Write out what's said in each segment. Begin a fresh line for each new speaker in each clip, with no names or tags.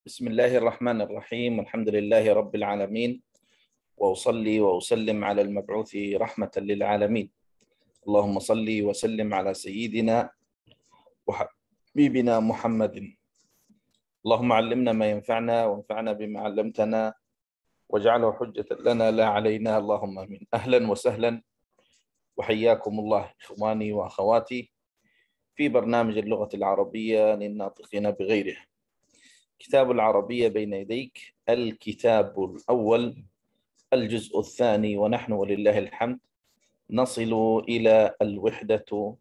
بسم الله الرحمن الرحيم، والحمد لله رب العالمين، وأصلي وأسلم على المبعوث رحمة للعالمين. اللهم صل وسلم على سيدنا وحبيبنا محمد. اللهم علمنا ما ينفعنا وانفعنا بما علمتنا واجعله حجة لنا لا علينا، اللهم آمين. أهلا وسهلا وحياكم الله إخواني وأخواتي في برنامج اللغة العربية للناطقين بغيره. كتاب العربية بين يديك، الكتاب الأول، الجزء الثاني، ونحن ولله الحمد نصل إلى الوحدة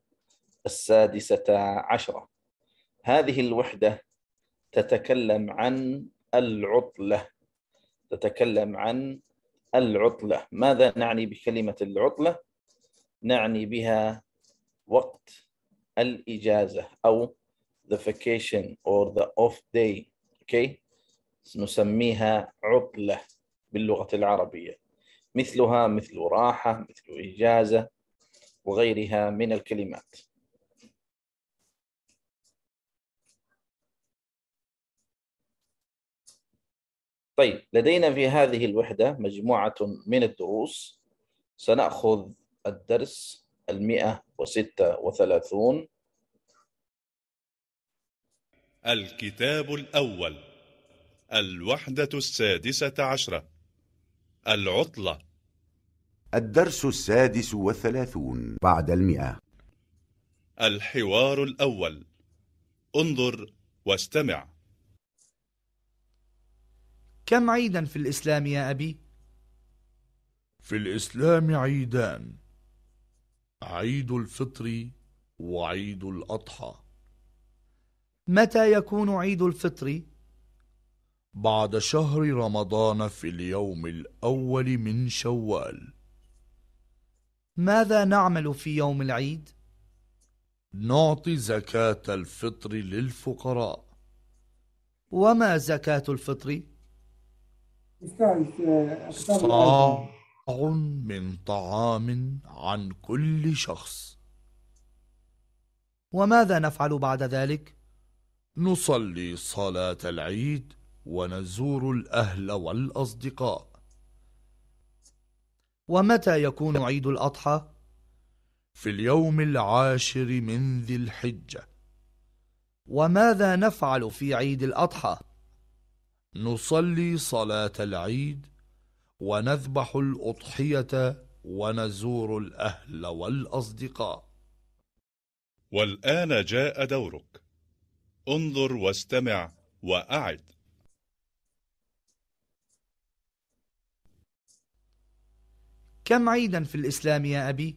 16. هذه الوحدة تتكلم عن العطلة. ماذا نعني بكلمة العطلة؟ نعني بها وقت الإجازة أو the vacation or the off day. نسميها عطلة باللغة العربية، مثلها مثل راحة، مثل إجازة، وغيرها من الكلمات. طيب، لدينا في هذه الوحدة مجموعة من الدروس. سنأخذ الدرس 136.
الكتاب الأول، الوحدة 16. العطلة.
الدرس 36 بعد 100.
الحوار الأول. انظر واستمع.
كم عيدا في الإسلام يا أبي؟
في الإسلام عيدان: عيد الفطر وعيد الأضحى.
متى يكون عيد الفطر؟
بعد شهر رمضان في اليوم الأول من شوال.
ماذا نعمل في يوم العيد؟
نعطي زكاة الفطر للفقراء.
وما زكاة الفطر؟
صاع من طعام عن كل شخص.
وماذا نفعل بعد ذلك؟
نصلي صلاة العيد ونزور الأهل والأصدقاء.
ومتى يكون عيد الأضحى؟
في اليوم العاشر من ذي الحجة.
وماذا نفعل في عيد الأضحى؟
نصلي صلاة العيد ونذبح الأضحية ونزور الأهل والأصدقاء.
والآن جاء دورك. انظر واستمع وأعد.
كم عيدا في الإسلام يا أبي؟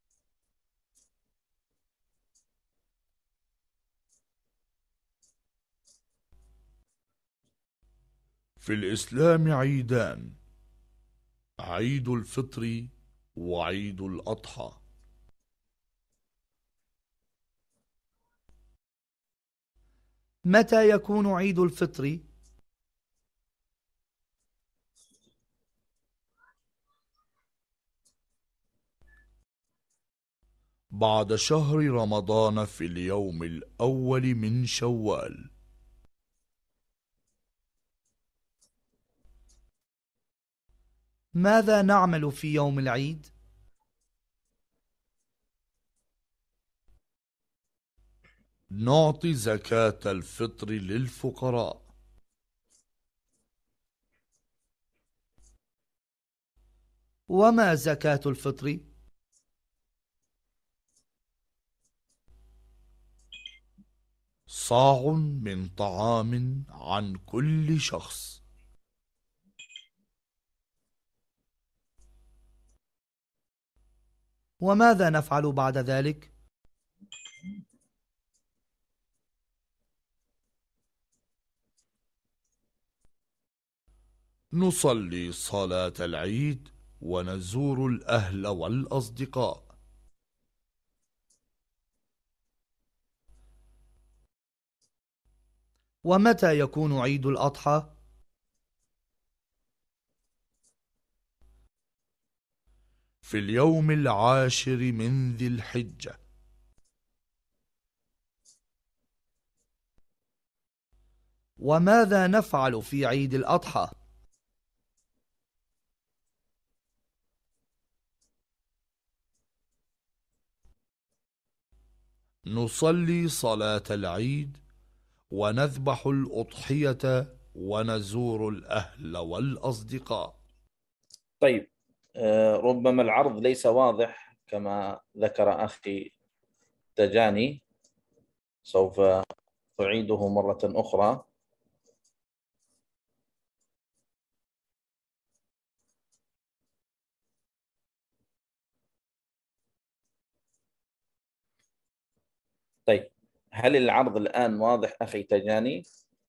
في الإسلام عيدان: عيد الفطر وعيد الأضحى.
متى يكون عيد الفطر؟
بعد شهر رمضان في اليوم الأول من شوال.
ماذا نعمل في يوم العيد؟
نعطي زكاة الفطر للفقراء.
وما زكاة الفطر؟
صاع من طعام عن كل شخص.
وماذا نفعل بعد ذلك؟
نصلي صلاة العيد ونزور الأهل والأصدقاء.
ومتى يكون عيد الأضحى؟
في اليوم العاشر من ذي الحجة.
وماذا نفعل في عيد الأضحى؟
نصلي صلاة العيد ونذبح الأضحية ونزور الأهل والأصدقاء.
طيب، ربما العرض ليس واضح كما ذكر أخي تجاني، سوف أعيده مرة أخرى. طيب، هل العرض الآن واضح أخي تجاني؟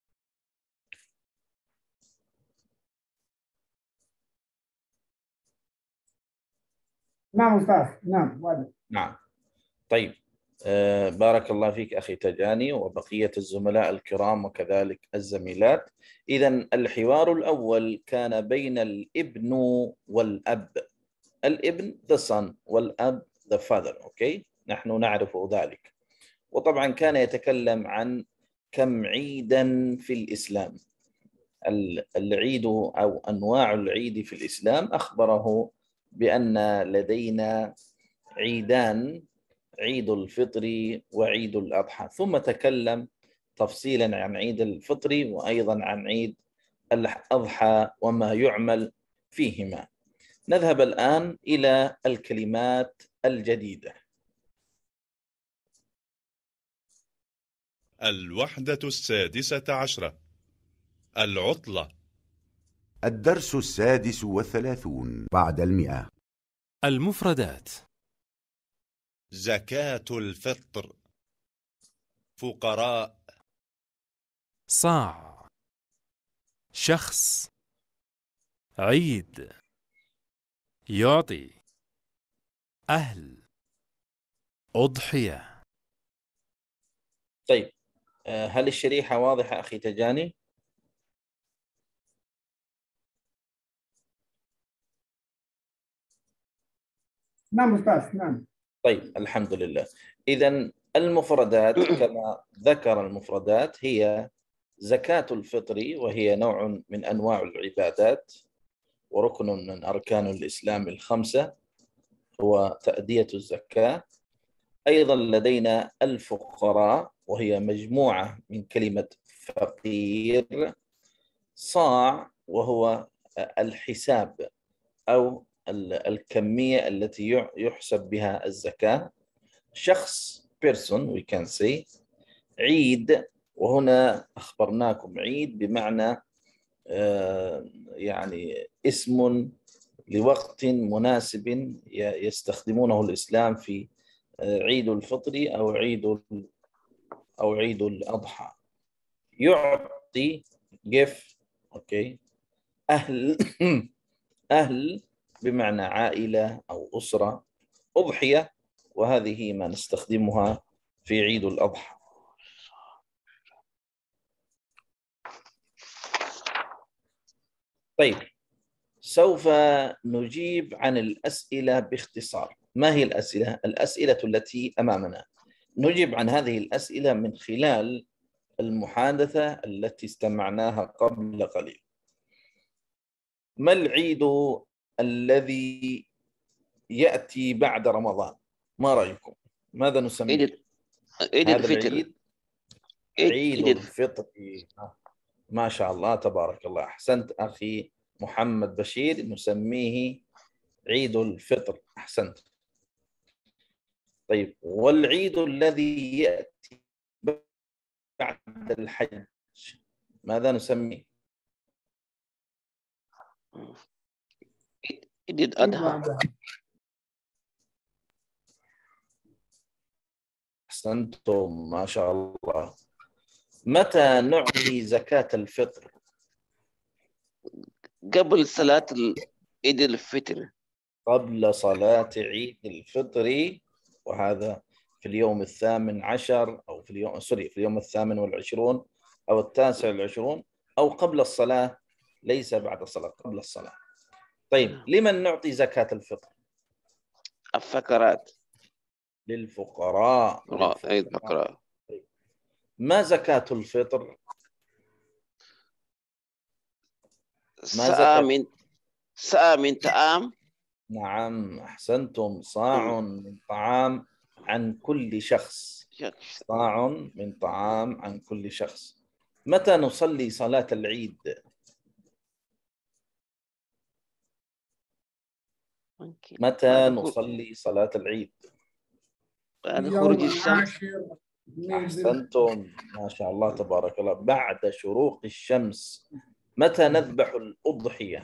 نعم أستاذ، نعم واضح.
نعم. طيب، بارك الله فيك أخي تجاني وبقية الزملاء الكرام وكذلك الزميلات. إذن الحوار الأول كان بين الابن والأب. الابن the son والأب the father. أوكي، نحن نعرف ذلك. وطبعا كان يتكلم عن كم عيدا في الإسلام. العيد أو أنواع العيد في الإسلام، أخبره بأن لدينا عيدان: عيد الفطر وعيد الأضحى. ثم تكلم تفصيلا عن عيد الفطر وأيضا عن عيد الأضحى وما يعمل فيهما. نذهب الآن إلى الكلمات الجديدة.
الوحدة السادسة عشرة: العطلة.
الدرس 36 بعد 100.
المفردات:
زكاة الفطر، فقراء،
صاع، شخص، عيد، يعطي، أهل، أضحية.
طيب، هل الشريحة واضحة أخي تجاني؟
نعم أستاذ، نعم.
طيب، الحمد لله. إذن المفردات كما ذكر المفردات هي زكاة الفطر، وهي نوع من أنواع العبادات وركن من أركان الإسلام الخمسة، هو تأدية الزكاة. أيضا لدينا الفقراء، وهي مجموعة من كلمة فقير. صاع، وهو الحساب أو الكمية التي يحسب بها الزكاة. شخص person we can say. عيد، وهنا أخبرناكم عيد بمعنى يعني اسم لوقت مناسب يستخدمونه الإسلام في عيد الفطر أو عيد الأضحى. يعطي give. أوكي. أهل أهل بمعنى عائلة أو أسرة. أضحية، وهذه ما نستخدمها في عيد الأضحى. طيب، سوف نجيب عن الأسئلة باختصار. ما هي الأسئلة؟ الأسئلة التي أمامنا نجيب عن هذه الأسئلة من خلال المحادثة التي استمعناها قبل قليل. ما العيد الذي يأتي بعد رمضان؟ ما رأيكم؟ ماذا نسميه؟
عيد
هذا
الفطر.
العيد عيد الفطر. ما شاء الله تبارك الله، أحسنت أخي محمد بشير، نسميه عيد الفطر. أحسنت. طيب، والعيد الذي يأتي بعد الحج ماذا نسميه؟
عيد الأضحى.
أحسنتم ما شاء الله. متى نعطي زكاة الفطر؟
قبل صلاة عيد الفطر.
قبل صلاة عيد الفطر، وهذا في اليوم 18 أو في اليوم 28 أو 29، أو قبل الصلاة، ليس بعد الصلاة، قبل الصلاة. طيب، لمن نعطي زكاة الفطر؟
الفقرات.
للفقراء.
عيد الفقراء.
ما زكاة الفطر؟ ما
ساعة
ذكر.
من طعام.
نعم أحسنتم، صاع من طعام عن كل شخص. صاع من طعام عن كل شخص. متى نصلي صلاة العيد؟ متى نصلي صلاة العيد؟
بعد
يوم
خروج الشمس.
العاشر من
أحسنتم ما شاء الله تبارك الله، بعد شروق الشمس. متى نذبح الأضحية؟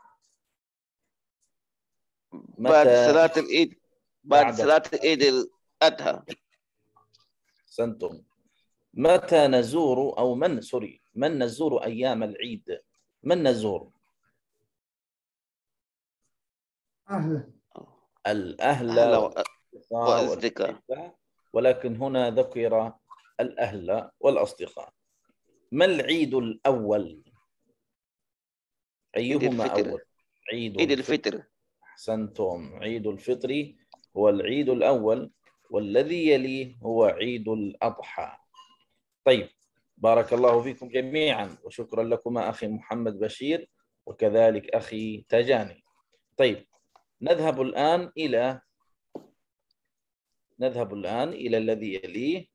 بعد
متى؟
صلاة العيد. بعد صلاة عيد الأضحى.
أحسنتم. متى نزور أو من نزور أيام العيد؟ من نزور؟
أهله.
الأهل
أهلا وأصدقاء.
ولكن هنا ذكر الأهل والأصدقاء. ما العيد الأول؟ أيهما أول؟
عيد الفطر.
أحسنتم، عيد الفطر هو العيد الأول، والذي يليه هو عيد الأضحى. طيب، بارك الله فيكم جميعا، وشكرا لكما أخي محمد بشير وكذلك أخي تجاني. طيب، نذهب الآن إلى الذي يليه.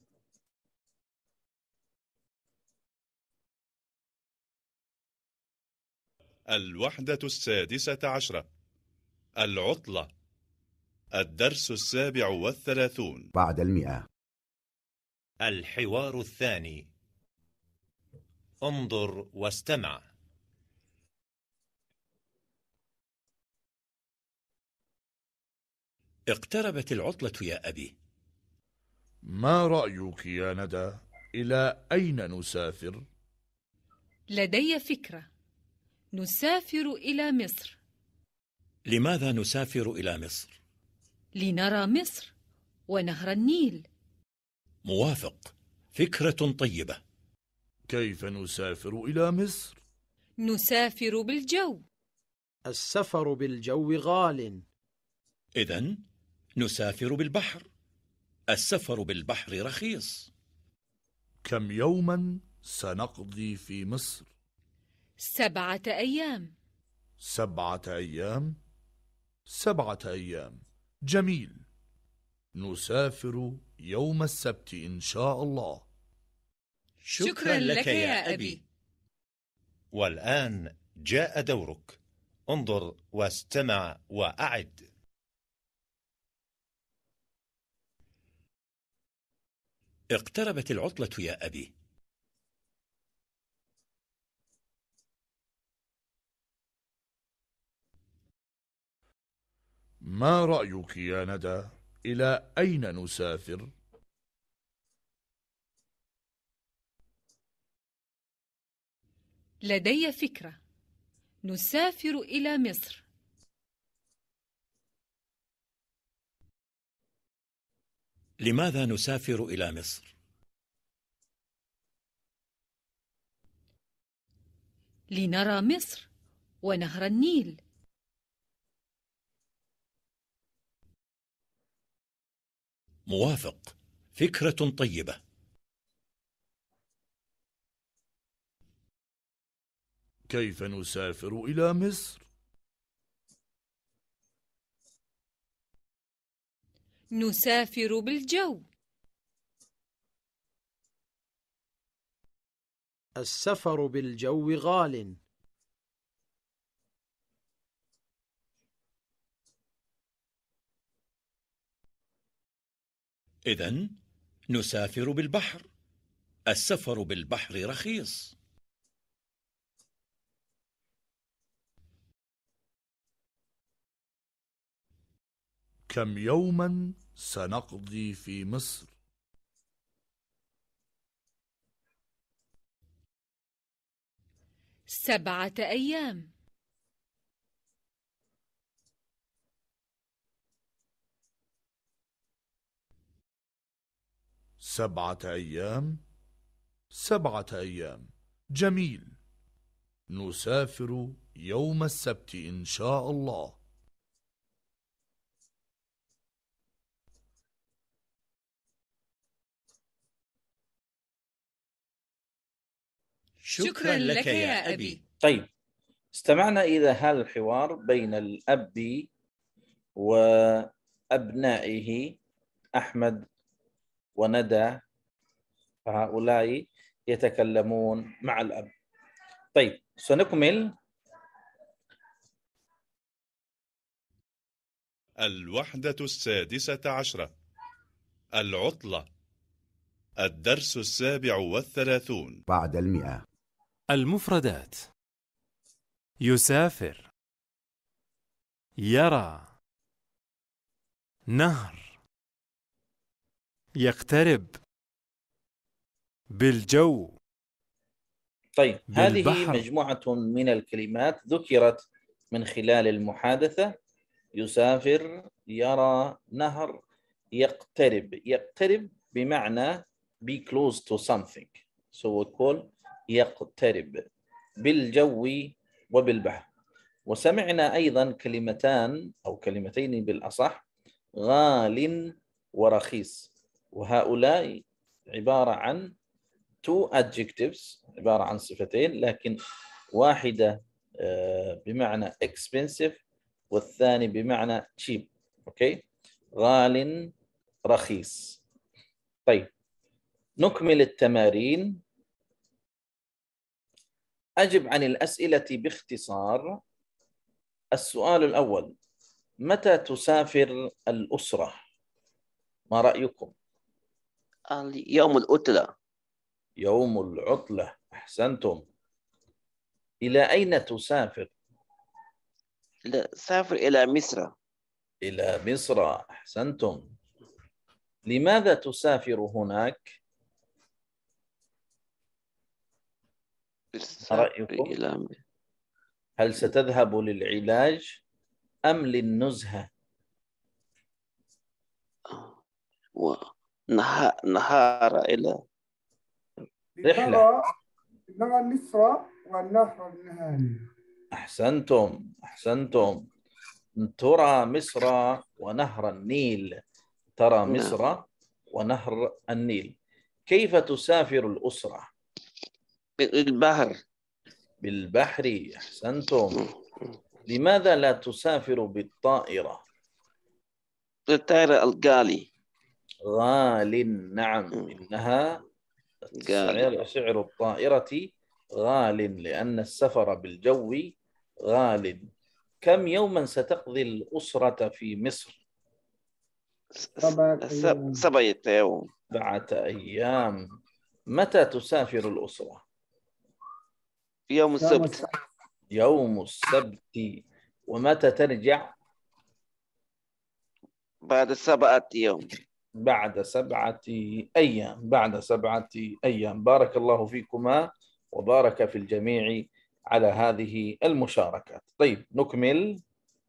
الوحدة 16 العطلة. الدرس 37
بعد 100.
الحوار الثاني. انظر واستمع. اقتربت العطلة يا أبي.
ما رأيك يا ندى؟ إلى أين نسافر؟
لدي فكرة. نسافر إلى مصر.
لماذا نسافر إلى مصر؟
لنرى مصر ونهر النيل.
موافق، فكرة طيبة.
كيف نسافر إلى مصر؟
نسافر بالجو.
السفر بالجو غال.
إذن نسافر بالبحر. السفر بالبحر رخيص.
كم يوما سنقضي في مصر؟
7 أيام.
7 أيام. 7 أيام، جميل. نسافر يوم السبت إن شاء الله.
شكرا لك يا أبي.
والآن جاء دورك. انظر واستمع وأعد. اقتربت العطلة يا أبي.
ما رأيك يا ندى؟ إلى أين نسافر؟
لدي فكرة. نسافر إلى مصر.
لماذا نسافر إلى مصر؟
لنرى مصر ونهر النيل.
موافق، فكرة طيبة.
كيف نسافر إلى مصر؟
نسافر بالجو.
السفر بالجو غال.
إذن نسافر بالبحر. السفر بالبحر رخيص.
كم يوما سنقضي في مصر؟
7 أيام.
7 أيام. 7 أيام، جميل. نسافر يوم السبت إن شاء الله.
شكرا لك يا أبي.
طيب، استمعنا إلى هذا الحوار بين الأب وأبنائه أحمد وندى، فهؤلاء يتكلمون مع الأب. طيب سنكمل.
الوحدة 16 العطلة، الدرس 37
بعد 100.
المفردات: يسافر، يرى، نهر، يقترب، بالجو.
طيب هذه
بالبحر.
مجموعة من الكلمات ذكرت من خلال المحادثة: يسافر، يرى، نهر، يقترب. يقترب بمعنى be close to something، so we call يقترب. بالجو وبالبحر. وسمعنا أيضا كلمتان أو كلمتين بالأصح: غال ورخيص، وهؤلاء عبارة عن two adjectives، عبارة عن صفتين، لكن واحدة بمعنى expensive والثاني بمعنى cheap. أوكي، غال رخيص. طيب نكمل التمارين. أجب عن الأسئلة باختصار. السؤال الأول: متى تسافر الأسرة؟ ما رأيكم؟
يوم العطلة.
يوم العطلة، أحسنتم. إلى أين تسافر؟
سافر إلى مصر.
إلى مصر، أحسنتم. لماذا تسافر هناك؟ ما رأيكم؟ هل ستذهب للعلاج أم للنزهة؟
نهار إلى
رحلة.
نرى مصر والنهر النهاري.
أحسنتم أحسنتم. ترى مصر ونهر النيل. ترى مصر ونهر النيل. كيف تسافر الأسرة؟
بالبحر.
بالبحر، أحسنتم. لماذا لا تسافر بالطائرة؟
بالطائرة الغالي.
غال، نعم، إنها سعر الطائرة غال لأن السفر بالجو غال. كم يوما ستقضي الأسرة في مصر؟
7 أيام.
7 أيام. متى تسافر الأسرة؟
يوم السبت.
يوم السبت. ومتى ترجع؟
بعد 7 أيام.
بعد 7 أيام. بعد 7 أيام. بارك الله فيكما وبارك في الجميع على هذه المشاركات. طيب نكمل.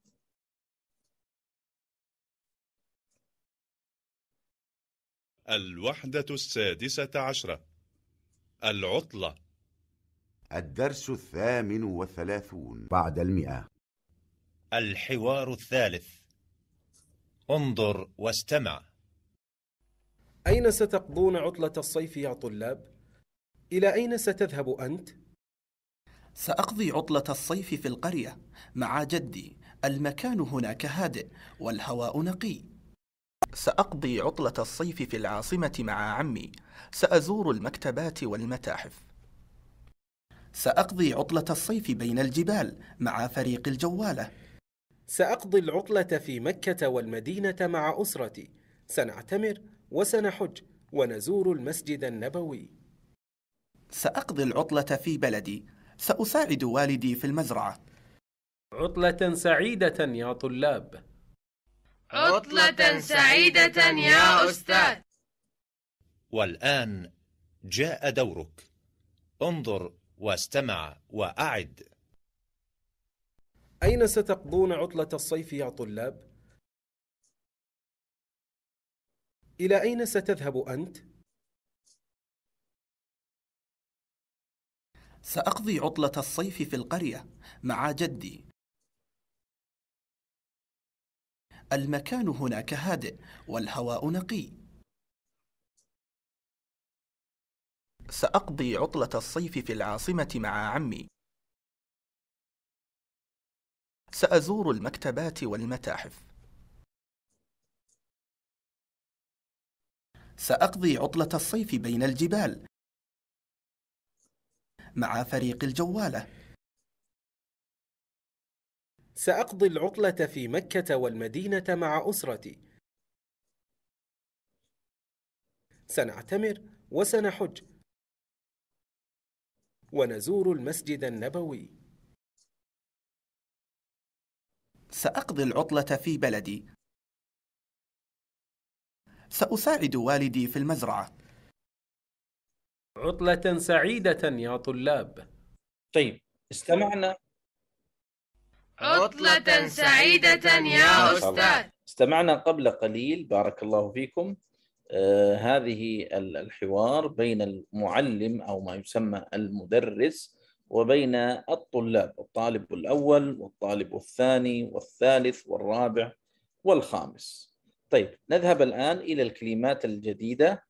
الوحدة 16 العطلة،
الدرس 38 بعد 100.
الحوار الثالث: انظر واستمع.
أين ستقضون عطلة الصيف يا طلاب؟ إلى أين ستذهب أنت؟
سأقضي عطلة الصيف في القرية مع جدي. المكان هناك هادئ والهواء نقي. سأقضي عطلة الصيف في العاصمة مع عمي. سأزور المكتبات والمتاحف. سأقضي عطلة الصيف بين الجبال مع فريق الجوالة.
سأقضي العطلة في مكة والمدينة مع أسرتي. سنعتمر وسنحج ونزور المسجد النبوي.
سأقضي العطلة في بلدي. سأساعد والدي في المزرعة.
عطلة سعيدة يا طلاب.
عطلة سعيدة يا أستاذ.
والآن جاء دورك. انظر واستمع وأعد.
أين ستقضون عطلة الصيف يا طلاب؟ إلى أين ستذهب أنت؟
سأقضي عطلة الصيف في القرية مع جدي. المكان هناك هادئ والهواء نقي. سأقضي عطلة الصيف في العاصمة مع عمي. سأزور المكتبات والمتاحف. سأقضي عطلة الصيف بين الجبال مع فريق الجوالة.
سأقضي العطلة في مكة والمدينة مع أسرتي. سنعتمر وسنحج ونزور المسجد النبوي.
سأقضي العطلة في بلدي. سأساعد والدي في المزرعة.
عطلة سعيدة يا طلاب.
طيب، استمعنا
عطلة سعيدة يا أستاذ.
استمعنا قبل قليل بارك الله فيكم هذه الحوار بين المعلم أو ما يسمى المدرس وبين الطلاب، الطالب الأول والطالب الثاني والثالث والرابع والخامس. طيب، نذهب الآن إلى الكلمات الجديدة.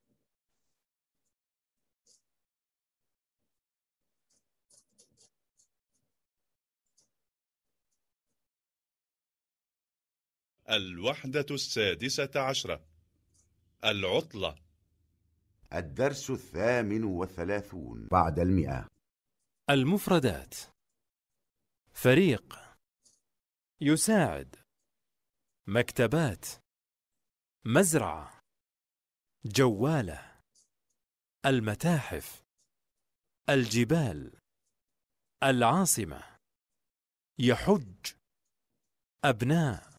الوحدة السادسة عشرة. العطلة.
الدرس 38 بعد 100.
المفردات: فريق، يساعد، مكتبات، مزرعة، جوالة، المتاحف، الجبال، العاصمة، يحج، أبناء.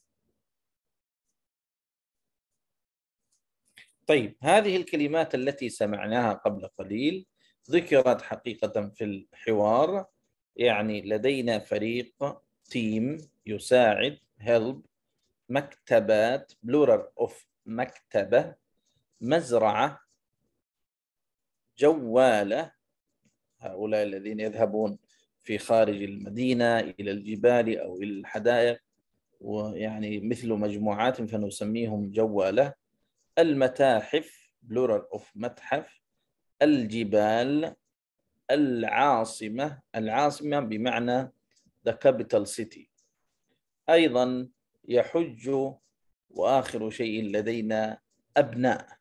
طيب، هذه الكلمات التي سمعناها قبل قليل ذكرت حقيقة في الحوار. يعني لدينا فريق، تيم، يساعد، help، مكتبات، plural of مكتبة، مزرعة، جوالة، هؤلاء الذين يذهبون في خارج المدينة إلى الجبال أو إلى الحدائق، ويعني مثل مجموعات فنسميهم جوالة، المتاحف، plural of متحف، الجبال، العاصمة، العاصمة بمعنى the capital city، أيضا يحج، وآخر شيء لدينا أبناء.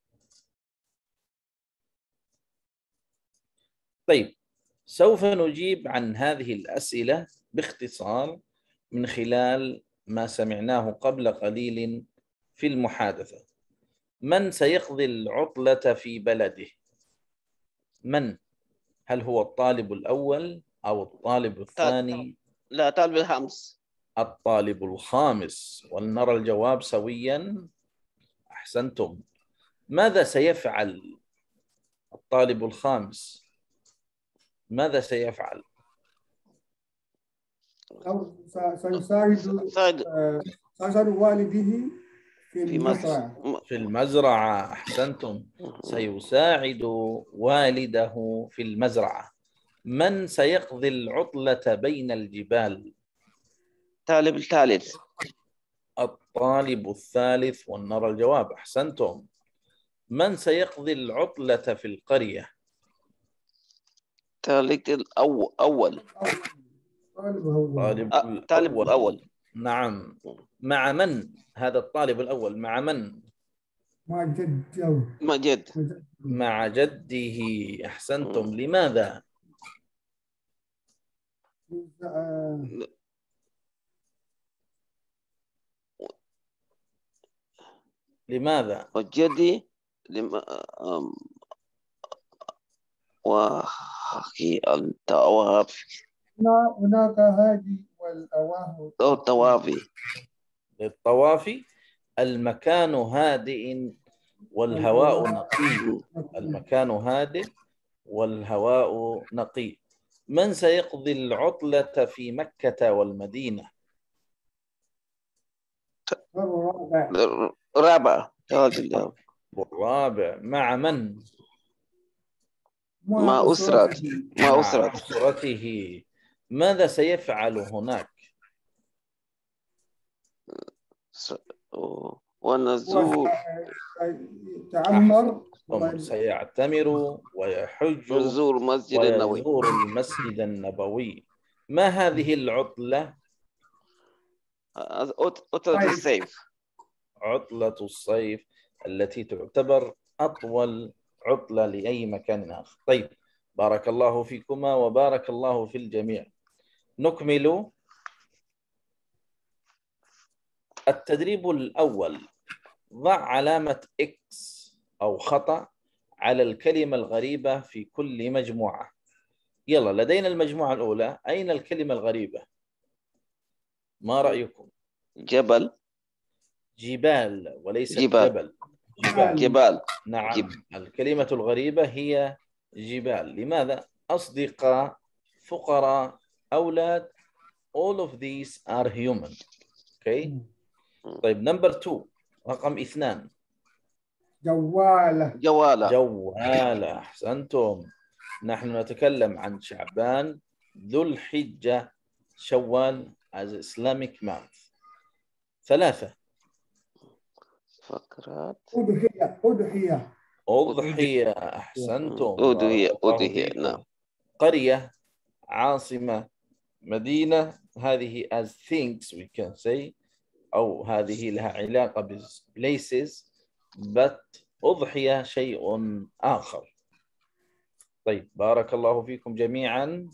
طيب، سوف نجيب عن هذه الأسئلة باختصار من خلال ما سمعناه قبل قليل في المحادثة. من سيقضي العطلة في بلده؟ من؟ هل هو الطالب الأول أو الطالب الثاني؟
لا، الطالب الخامس.
الطالب الخامس. ولنرى الجواب سويا. أحسنتم. ماذا سيفعل الطالب الخامس؟ ماذا سيفعل؟
سيساعد والده في المزرعة.
في المزرعة. أحسنتم. سيساعد والده في المزرعة. من سيقضي العطلة بين الجبال؟
الطالب الثالث.
الطالب الثالث. ونرى الجواب. أحسنتم. من سيقضي العطلة في القرية؟
الطالب الأول.
الطالب الأول. نعم. مع من هذا الطالب الأول؟ مع من؟
مع جده.
مع جده. أحسنتم. لماذا؟ لماذا؟
وجدي وحكي الطواف.
هناك هادي والطواف.
للطواف. المكان هادئ والهواء نقي. المكان هادئ والهواء نقي. من سيقضي العطلة في مكة والمدينة؟
الرابع.
مع من؟
مع
أسرته. ماذا سيفعل هناك؟
ونزور.
سيعتمر ويحج
ويزور المسجد
النبوي. ما هذه العطلة؟
عطلة الصيف.
عطلة الصيف التي تعتبر أطول عطلة لأي مكان آخر. طيب، بارك الله فيكما وبارك الله في الجميع. نكمل التدريب الأول. ضع علامة X أو خطأ على الكلمة الغريبة في كل مجموعة. يلا، لدينا المجموعة الأولى. أين الكلمة الغريبة؟ ما رأيكم؟
جبل.
جبال وليس جبل.
جبال.
نعم، الكلمة الغريبة هي جبال. لماذا؟ أصدقاء، فقراء، أولاد. all of these are human. okay. طيب، نمبر 2، رقم 2.
جوالة.
جوالة. أحسنتم. نحن نتكلم عن شعبان، ذو الحجة، شوال as Islamic month. 3.
فقرات.
أضحية. أحسنتم.
أضحية. نعم.
قرية، عاصمة، مدينة. هذه as things we can say، أو هذه لها علاقة ب places، but أضحية شيء آخر. طيب، بارك الله فيكم جميعا.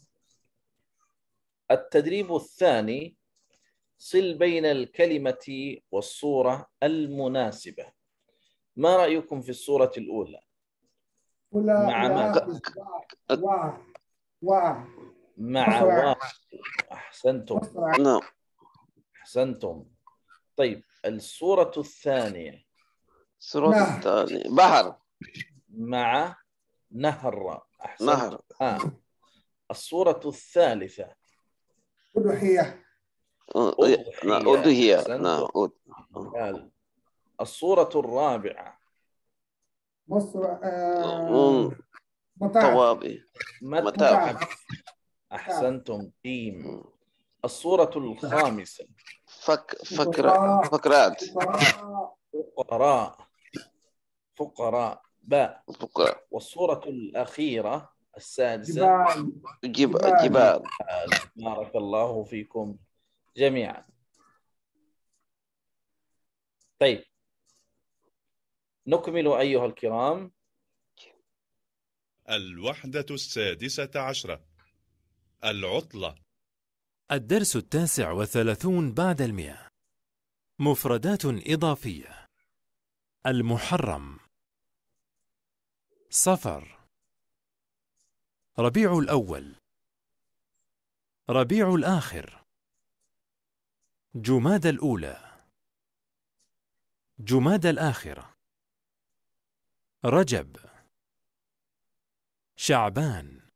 التدريب الثاني، صل بين الكلمة والصورة المناسبة. ما رأيكم في الصورة الأولى؟ مع ماذا؟ مع واو. أحسنتم.
نعم.
أحسنتم. طيب، الصورة الثانية.
بحر.
مع نهر. أحسنتم. الصورة الثالثة.
أضحية.
نعم.
الصورة الرابعة. متاحف. أحسنتم. تيم. الصورة الخامسة.
فقرات.
فقراء. باء. والصورة الأخيرة السادسة.
جبال.
بارك الله فيكم جميعا. طيب، نكمل أيها الكرام.
الوحدة 16. العطلة.
الدرس 39 بعد 100. مفردات إضافية. المحرم، صفر، ربيع الأول، ربيع الآخر، جماد الأولى، جماد الآخرة، رجب، شعبان،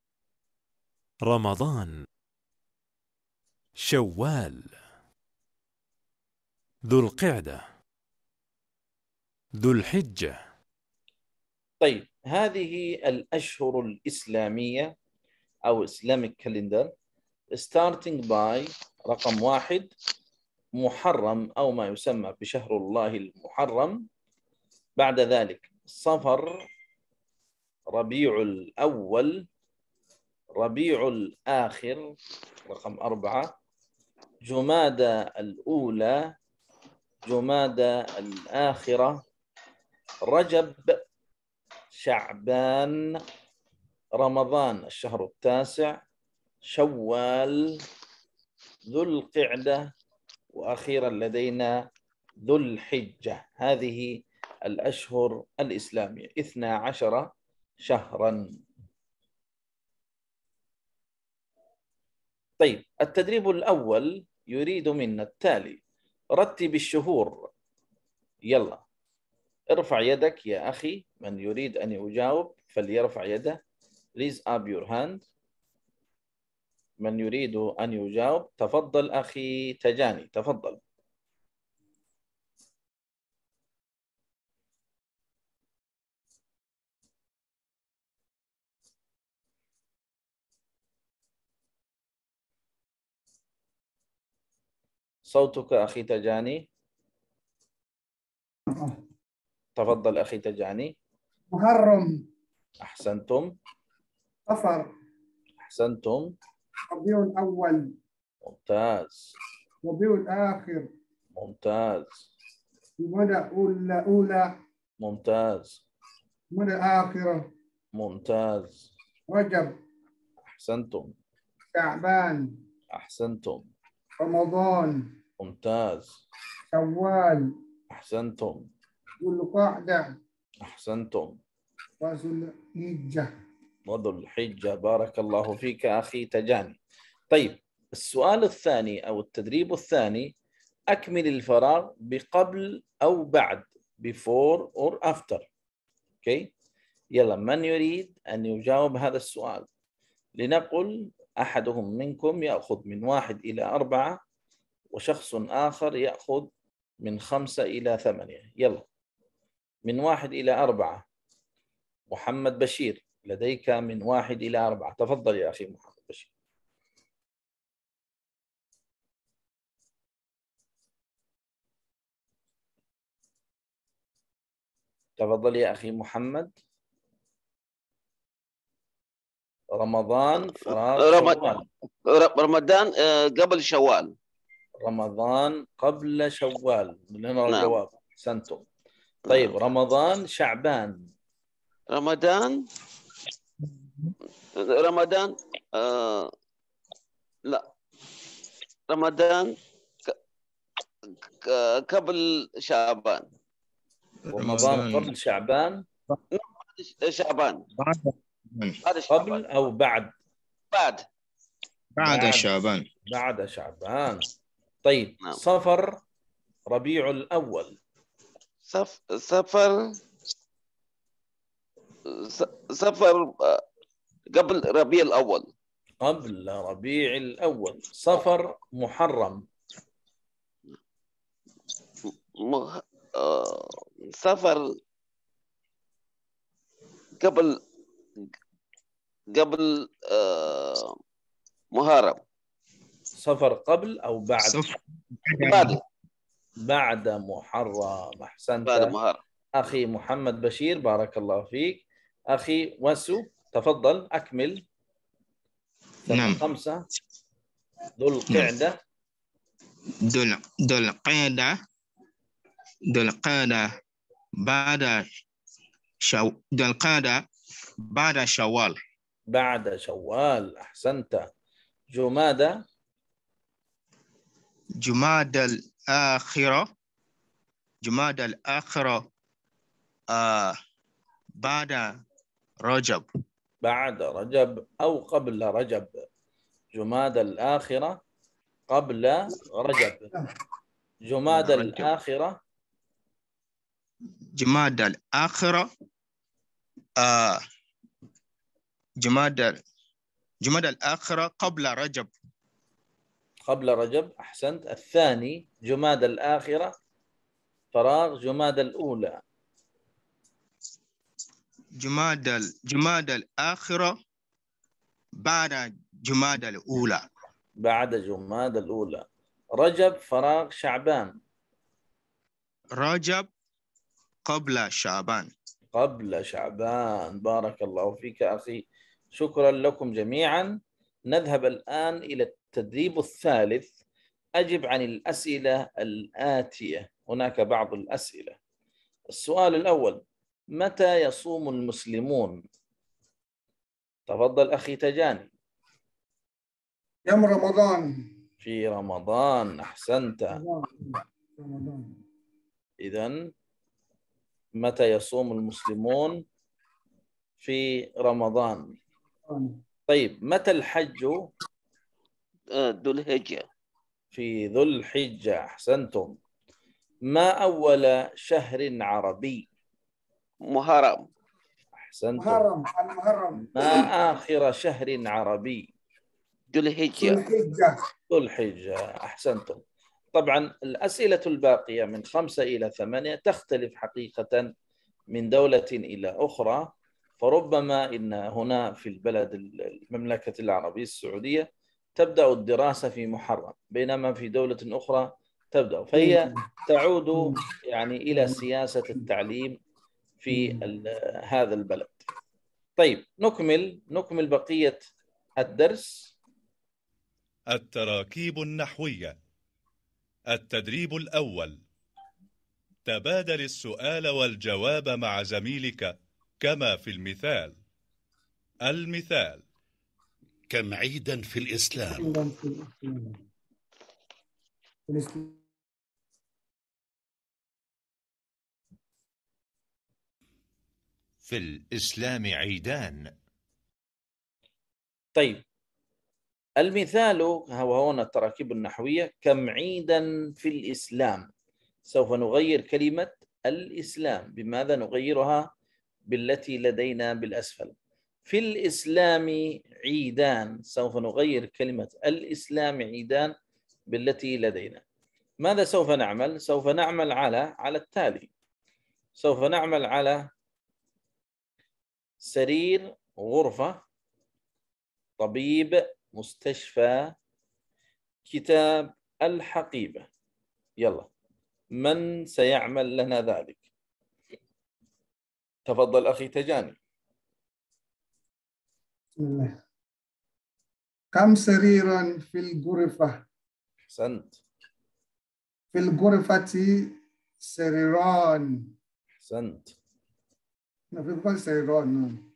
رمضان، شوال، ذو القعدة، ذو الحجة.
طيب، هذه الأشهر الإسلامية أو Islamic calendar starting by رقم 1 محرم أو ما يسمى بشهر الله المحرم. بعد ذلك صفر، ربيع الأول، ربيع الآخر رقم 4، جمادى الأولى، جمادى الآخرة، رجب، شعبان، رمضان الشهر التاسع، شوال، ذو القعدة، وأخيرا لدينا ذو الحجة. هذه الأشهر الإسلامية 12 شهرا. طيب، التدريب الأول يريد منا التالي: رتب الشهور. يلا، ارفع يدك يا أخي، من يريد أن يجاوب فليرفع يده. Raise up your hand. من يريد أن يجاوب، تفضل أخي تجاني، تفضل. صوتك أخي تجاني. تفضل أخي تجاني.
محرم.
أحسنتم.
صفر.
أحسنتم.
ربيع الأول.
ممتاز.
ربيع الآخر.
ممتاز.
جمادى أولى.
ممتاز.
جمادى الآخرة.
ممتاز.
رجب.
أحسنتم.
شعبان.
أحسنتم.
رمضان.
ممتاز.
شوال.
أحسنتم.
ذو القعدة.
أحسنتم.
وذو الحجة.
وذو الحجة. بارك الله فيك أخي تجاني. طيب السؤال الثاني أو التدريب الثاني، أكمل الفراغ بقبل أو بعد، before or after. أوكي، يلا من يريد أن يجاوب هذا السؤال؟ لنقل أحدهم منكم يأخذ من 1 إلى 4 وشخص آخر يأخذ من 5 إلى 8. يلا من 1 إلى 4. محمد بشير لديك من 1 إلى 4. تفضل يا أخي محمد بشير. تفضل يا أخي محمد. رمضان فراغ شوال.
رمضان قبل شوال.
رمضان قبل شوال. من هنا
نعم.
الجواب. أحسنتم. طيب رمضان شعبان.
رمضان لا، رمضان قبل شعبان.
رمضان قبل شعبان.
شعبان
قبل أو بعد؟
بعد شعبان.
بعد شعبان. طيب
نعم.
صفر ربيع الأول.
صفر قبل ربيع الأول.
قبل ربيع الأول. صفر محرم.
صفر قبل محرم.
صفر قبل أو بعد؟ بعد محرم. أحسنت.
بعد محرم.
أخي محمد بشير بارك الله فيك. أخي وسو تفضل أكمل.
نعم.
5 ذو القعدة.
ذو القعدة بعد شوال.
بعد شوال. أحسنت. جمادى
الآخرة. بعد رجب.
بعد رجب أو قبل رجب. جمادى الآخرة قبل رجب. جمادى الآخرة.
جمادى الآخرة قبل رجب.
قبل رجب. أحسنت. الثاني جمادى الآخرة فراغ جمادى الأولى.
جمادى الآخرة بعد جمادى الأولى.
بعد جمادى الأولى. رجب فراغ شعبان.
رجب قبل شعبان.
قبل شعبان. بارك الله فيك أخي. شكرا لكم جميعا. نذهب الآن إلى التدريب الثالث. أجب عن الأسئلة الآتية. هناك بعض الأسئلة. السؤال الأول: متى يصوم المسلمون؟ تفضل أخي تجاني.
يوم رمضان.
في رمضان. أحسنت. إذن متى يصوم المسلمون؟ في رمضان. طيب متى الحج؟
ذو الحجة.
في ذو الحجة. أحسنتم. ما أول شهر عربي؟
محرم.
أحسنتم.
محرم.
ما آخر شهر عربي؟
ذو الحجة.
ذو الحجة. أحسنتم. طبعا الأسئلة الباقية من 5 إلى 8 تختلف حقيقة من دولة إلى أخرى، فربما إن هنا في البلد المملكة العربية السعودية تبدأ الدراسة في محرم، بينما في دولة أخرى تبدأ، فهي تعود يعني إلى سياسة التعليم في هذا البلد. طيب نكمل بقية الدرس.
التراكيب النحوية. التدريب الأول. تبادل السؤال والجواب مع زميلك كما في المثال. المثال:
كم عيدا في الإسلام؟
في الإسلام عيدان.
طيب، المثال هو هنا التراكيب النحوية. كم عيدا في الإسلام؟ سوف نغير كلمة الإسلام. بماذا نغيرها؟ بالتي لدينا بالأسفل. في الإسلام عيدان، سوف نغير كلمة الإسلام عيدان بالتي لدينا. ماذا سوف نعمل؟ سوف نعمل على التالي. سوف نعمل على سرير، غرفة، طبيب، مستشفى، كتاب، الحقيبة. يلا، من سيعمل لنا ذلك؟ تفضل أخي تجاني.
بسم الله. كم سريرا في الغرفة؟
أحسنت.
في الغرفة سريران.
أحسنت.
في الغرفة سريران.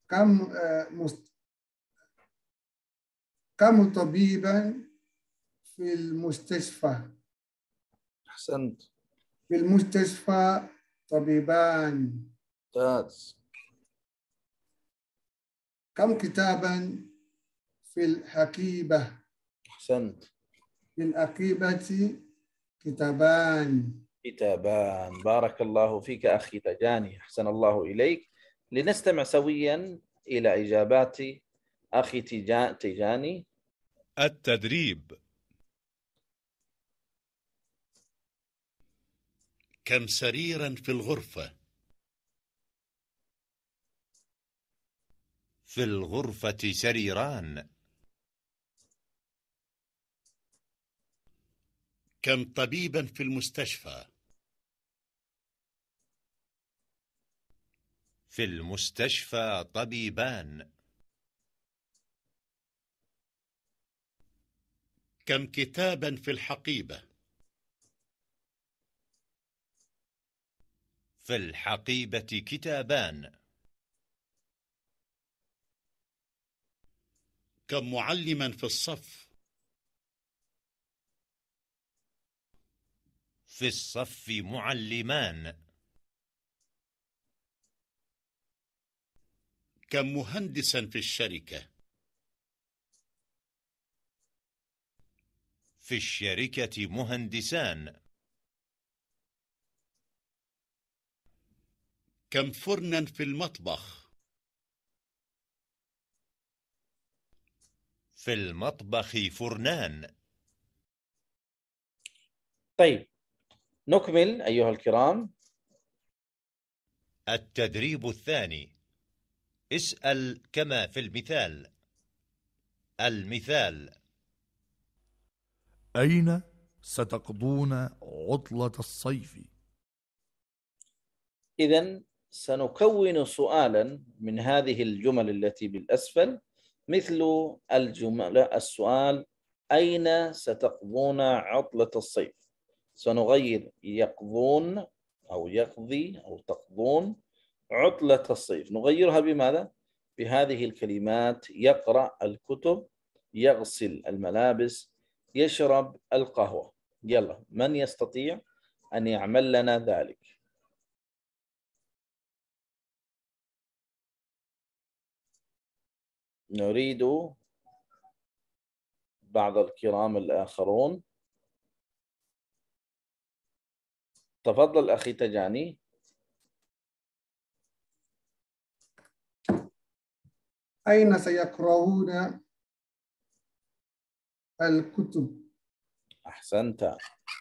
كم طبيبا في المستشفى؟
أحسنت.
في المستشفى طبيبان.
ممتاز.
كم كتابا في الحقيبة؟
أحسنت.
في الحقيبة كتابان.
كتابان. بارك الله فيك أخي تجاني، أحسن الله إليك. لنستمع سويا إلى إجابات أخي تجاني.
التدريب.
كم سريرا في الغرفة؟
في الغرفة سريران.
كم طبيبا في المستشفى؟
في المستشفى طبيبان.
كم كتابا في الحقيبة؟
في الحقيبة كتابان.
كم معلما في الصف؟
في الصف معلمان.
كم مهندسا في الشركة؟
في الشركة مهندسان.
كم فرنا في المطبخ؟
في المطبخ فرنان.
طيب، نكمل أيها الكرام.
التدريب الثاني. اسأل كما في المثال. المثال:
أين ستقضون عطلة الصيف؟
إذن سنكون سؤالا من هذه الجمل التي بالأسفل، مثل السؤال: أين ستقضون عطلة الصيف؟ سنغير يقضون أو يقضي أو تقضون عطلة الصيف، نغيرها بماذا؟ بهذه الكلمات: يقرأ الكتب، يغسل الملابس، يشرب القهوة. يلا، من يستطيع أن يعمل لنا ذلك؟ نريد بعض الكرام الآخرون. تفضل أخي تجاني.
أين سيقرؤون الكتب؟
أحسنت.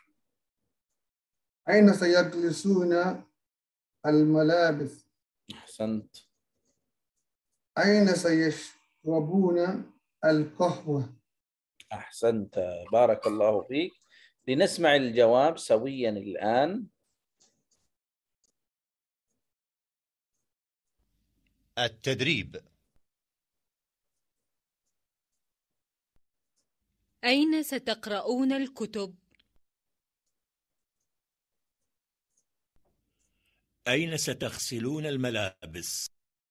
أين سيجلسون الملابس؟
أحسنت.
أين سيشربون القهوة؟
أحسنت، بارك الله فيك. لنسمع الجواب سويا الآن.
التدريب.
أين ستقرؤون الكتب؟
أين ستغسلون الملابس؟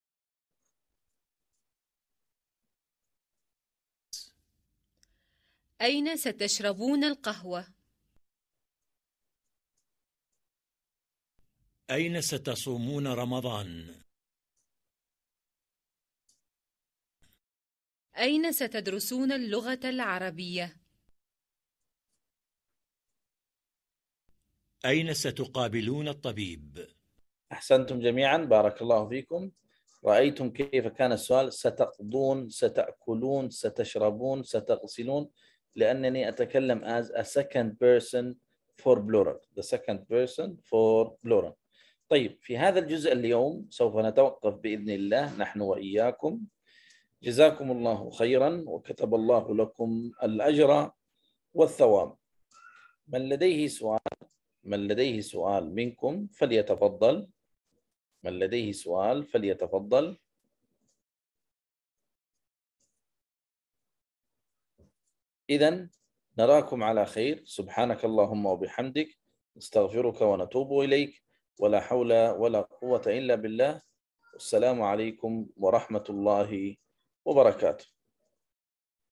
أين ستشربون القهوة؟
أين ستصومون رمضان؟
أين ستدرسون اللغة العربية؟
أين ستقابلون الطبيب؟
أحسنتم جميعا، بارك الله فيكم. رأيتم كيف كان السؤال؟ ستقضون، ستأكلون، ستشربون، ستغسلون، لأنني أتكلم as a second person for plural. The second person for plural. طيب، في هذا الجزء اليوم سوف نتوقف بإذن الله نحن وإياكم. جزاكم الله خيرا وكتب الله لكم الأجر والثواب. من لديه سؤال منكم فليتفضل. من لديه سؤال فليتفضل. إذن نراكم على خير. سبحانك اللهم وبحمدك، نستغفرك ونتوب إليك، ولا حول ولا قوة إلا بالله. والسلام عليكم ورحمة الله وبركاته.